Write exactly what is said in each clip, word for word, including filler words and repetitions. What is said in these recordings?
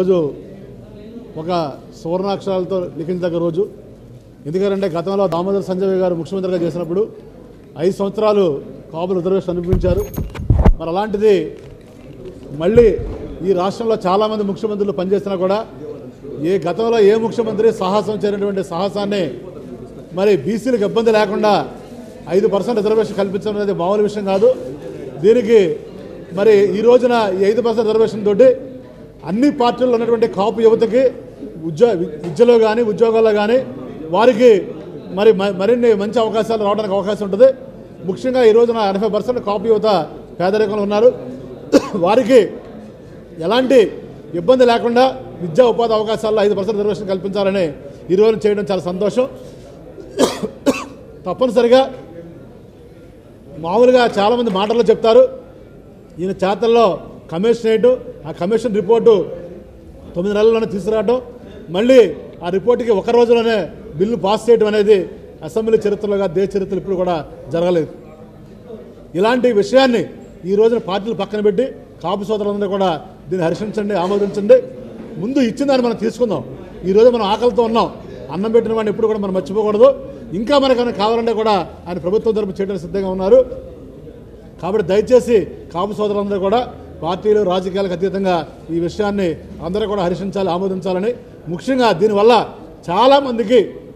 రోజు ఒక సువర్ణాక్షరాలతో లిఖించదగ్గ రోజు. ఎందుకంటే గతంలో దామోదర్ సంజయ్ గారు ముఖ్యమంత్రిగా చేసినప్పుడు ఐదు సంవత్సరాలు కాపులు రిజర్వేషన్ అనిపించారు. మరి అలాంటిది మళ్ళీ ఈ రాష్ట్రంలో చాలామంది ముఖ్యమంత్రులు పనిచేసినా కూడా ఏ గతంలో ఏ ముఖ్యమంత్రి సాహసం చేరినటువంటి సాహసాన్ని మరి బీసీలకు ఇబ్బంది లేకుండా ఐదు పర్సెంట్ రిజర్వేషన్ కల్పించడం అనేది మామూలు విషయం కాదు. దీనికి మరి ఈ రోజున ఈ ఐదు పర్సెంట్ రిజర్వేషన్ తోటి అన్ని పార్టీల్లో ఉన్నటువంటి కాపు యువతకి ఉద్యో విద్యలో కానీ ఉద్యోగాల్లో కానీ వారికి మరి మరిన్ని మంచి అవకాశాలు రావడానికి అవకాశం ఉంటుంది. ముఖ్యంగా ఈ రోజున ఎనభై పర్సెంట్ కాపు యువత పేదరికంలో ఉన్నారు. వారికి ఎలాంటి ఇబ్బంది లేకుండా విద్యా ఉపాధి అవకాశాల్లో ఐదు పర్సెంట్ రిజర్వేషన్ కల్పించాలని ఈ రోజున చేయడం చాలా సంతోషం. తప్పనిసరిగా మామూలుగా చాలామంది మాటల్లో చెప్తారు, ఈయన చేతల్లో కమిషన్ వేయటం, ఆ కమిషన్ రిపోర్టు తొమ్మిది నెలల్లోనే తీసుకురావడం, మళ్ళీ ఆ రిపోర్టుకి ఒక రోజులోనే బిల్లు పాస్ చేయడం అనేది అసెంబ్లీ చరిత్రలోగా దేశ చరిత్రలో ఇప్పుడు కూడా జరగలేదు. ఇలాంటి విషయాన్ని ఈ రోజున పార్టీలు పక్కన పెట్టి కాపు సోదరులందరూ కూడా దీన్ని హర్షించండి, ఆమోదించండి. ముందు ఇచ్చిందాన్ని మనం తీసుకుందాం. ఈరోజు మనం ఆకలితో ఉన్నాం, అన్నం పెట్టిన వాడిని ఎప్పుడు కూడా మనం మర్చిపోకూడదు. ఇంకా మనకన్నా కావాలంటే కూడా ఆయన ప్రభుత్వం తరపు చేయడానికి సిద్ధంగా ఉన్నారు. కాబట్టి దయచేసి కాపు సోదరులందరూ కూడా పార్టీలు రాజకీయాలకు అతీతంగా ఈ విషయాన్ని అందరూ కూడా హర్షించాలి, ఆమోదించాలని. ముఖ్యంగా దీనివల్ల చాలామందికి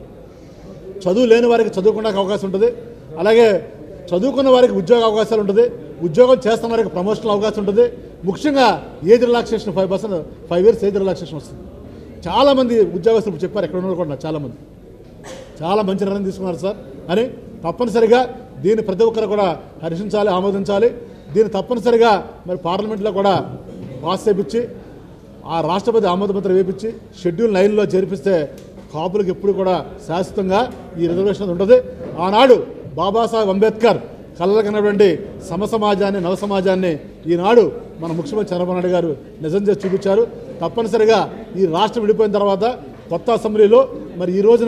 చదువు లేని వారికి చదువుకోవడానికి అవకాశం ఉంటుంది, అలాగే చదువుకున్న వారికి ఉద్యోగ అవకాశాలు ఉంటుంది, ఉద్యోగం చేస్తున్న వారికి ప్రమోషనల్ అవకాశం ఉంటుంది. ముఖ్యంగా age relaxation five percent five years age relaxation వస్తుంది. చాలామంది ఉద్యోగస్తులు చెప్పారు, ఎక్కడ ఉన్నారు కూడా చాలామంది చాలా మంచి నిర్ణయం తీసుకున్నారు సార్ అని. తప్పనిసరిగా దీన్ని ప్రతి ఒక్కరు కూడా హర్షించాలి, ఆమోదించాలి. దీన్ని తప్పనిసరిగా మరి పార్లమెంట్లో కూడా పాస్ చేయించి ఆ రాష్ట్రపతి ఆమోదపత్రం వేయించి షెడ్యూల్ నైన్లో చేర్పిస్తే కాపులకు ఎప్పుడు కూడా శాశ్వతంగా ఈ రిజర్వేషన్ ఉంటుంది. ఆనాడు బాబాసాహెబ్ అంబేద్కర్ కలలుకన్నటువంటి సమ సమాజాన్ని నవ సమాజాన్ని ఈనాడు మన ముఖ్యమంత్రి చంద్రబాబు నాయుడు గారు నిజం చేసి చూపించారు. తప్పనిసరిగా ఈ రాష్ట్రం విడిపోయిన తర్వాత కొత్త అసెంబ్లీలో మరి ఈ రోజున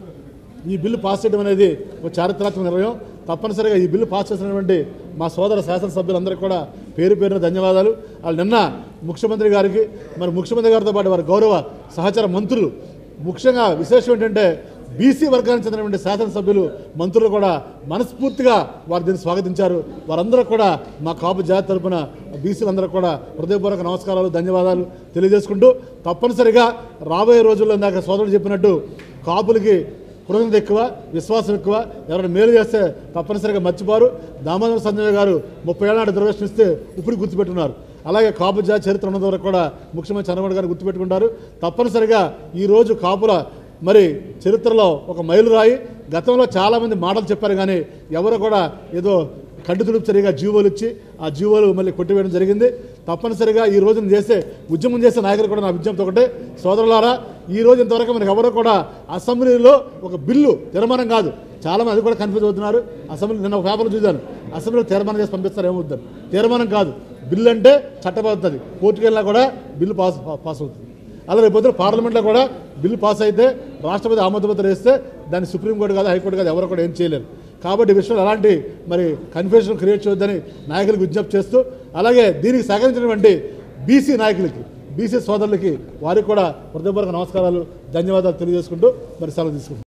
ఈ బిల్లు పాస్ చేయడం అనేది ఒక చారిత్రాత్మక నిర్ణయం. తప్పనిసరిగా ఈ బిల్లు పాస్ చేసినటువంటి మా సోదర శాసనసభ్యులందరికీ కూడా పేరు పేరున ధన్యవాదాలు. వాళ్ళు నిన్న ముఖ్యమంత్రి గారికి మరి ముఖ్యమంత్రి గారితో పాటు వారి గౌరవ సహచర మంత్రులు, ముఖ్యంగా విశేషం ఏంటంటే బీసీ వర్గానికి చెందినటువంటి శాసనసభ్యులు మంత్రులు కూడా మనస్ఫూర్తిగా వారు దీన్ని స్వాగతించారు. వారందరూ కూడా మా కాపు జాతి తరఫున బీసీలందరూ కూడా హృదయపూర్వక నమస్కారాలు, ధన్యవాదాలు తెలియజేసుకుంటూ తప్పనిసరిగా రాబోయే రోజుల్లో ఇందాక సోదరుడు చెప్పినట్టు కాపులకి కృతజ్ఞత ఎక్కువ, విశ్వాసం ఎక్కువ. ఎవరైనా మేలు చేస్తే తప్పనిసరిగా మర్చిపోరు. దామోదర్ సంజయ్ గారు ముప్పై ఏళ్ళ నాటి రిజర్వేషన్ ఇస్తే ఇప్పుడు గుర్తుపెట్టున్నారు. అలాగే కాపు జాతి చరిత్ర ఉన్నంత వరకు కూడా ముఖ్యమంత్రి చంద్రబాబు గారు గుర్తుపెట్టుకుంటారు. తప్పనిసరిగా ఈరోజు కాపుల మరి చరిత్రలో ఒక మైలురాయి. గతంలో చాలామంది మాటలు చెప్పారు, కానీ ఎవరు కూడా ఏదో కంటి తుడుపు చర్యగా జీవోలు ఇచ్చి ఆ జీవోలు మళ్ళీ కొట్టివేయడం జరిగింది. తప్పనిసరిగా ఈ రోజున చేసే ఉద్యమం చేసే నాయకులు కూడా నా విజ్ఞప్తి ఒకటే, సోదరులారా, ఈ రోజు ఇంతవరకు మనకు ఎవరు కూడా అసెంబ్లీలో ఒక బిల్లు తీర్మానం కాదు, చాలామంది అది కూడా కన్ఫ్యూజ్ అవుతున్నారు. అసెంబ్లీ నిన్న ఒక పేపర్లో చూశాను, అసెంబ్లీలో తీర్మానం చేసి పంపిస్తారు, ఏమవుతుంది తీర్మానం కాదు, బిల్లు అంటే చట్టబడుతుంది, కోర్టుకు వెళ్ళినా కూడా బిల్లు పాస్ పాస్ అవుతుంది. అలా రేపు పార్లమెంట్లో కూడా బిల్లు పాస్ అయితే రాష్ట్రపతి ఆమోదపత్రం వేస్తే దాన్ని సుప్రీంకోర్టు కాదు, హైకోర్టు కాదు, ఎవరు కూడా ఏం చేయలేరు. కాబట్టి ఈ విషయంలో అలాంటి మరి కన్ఫ్యూజన్ క్రియేట్ చేయొద్దని నాయకులకు విజ్ఞప్తి చేస్తూ, అలాగే దీనికి సహకరించినటువంటి బీసీ నాయకులకి, బీసీ సోదరులకి వారికి కూడా హృదయపూర్వక నమస్కారాలు, ధన్యవాదాలు తెలియజేసుకుంటూ మరి సెలవు తీసుకుంటాం.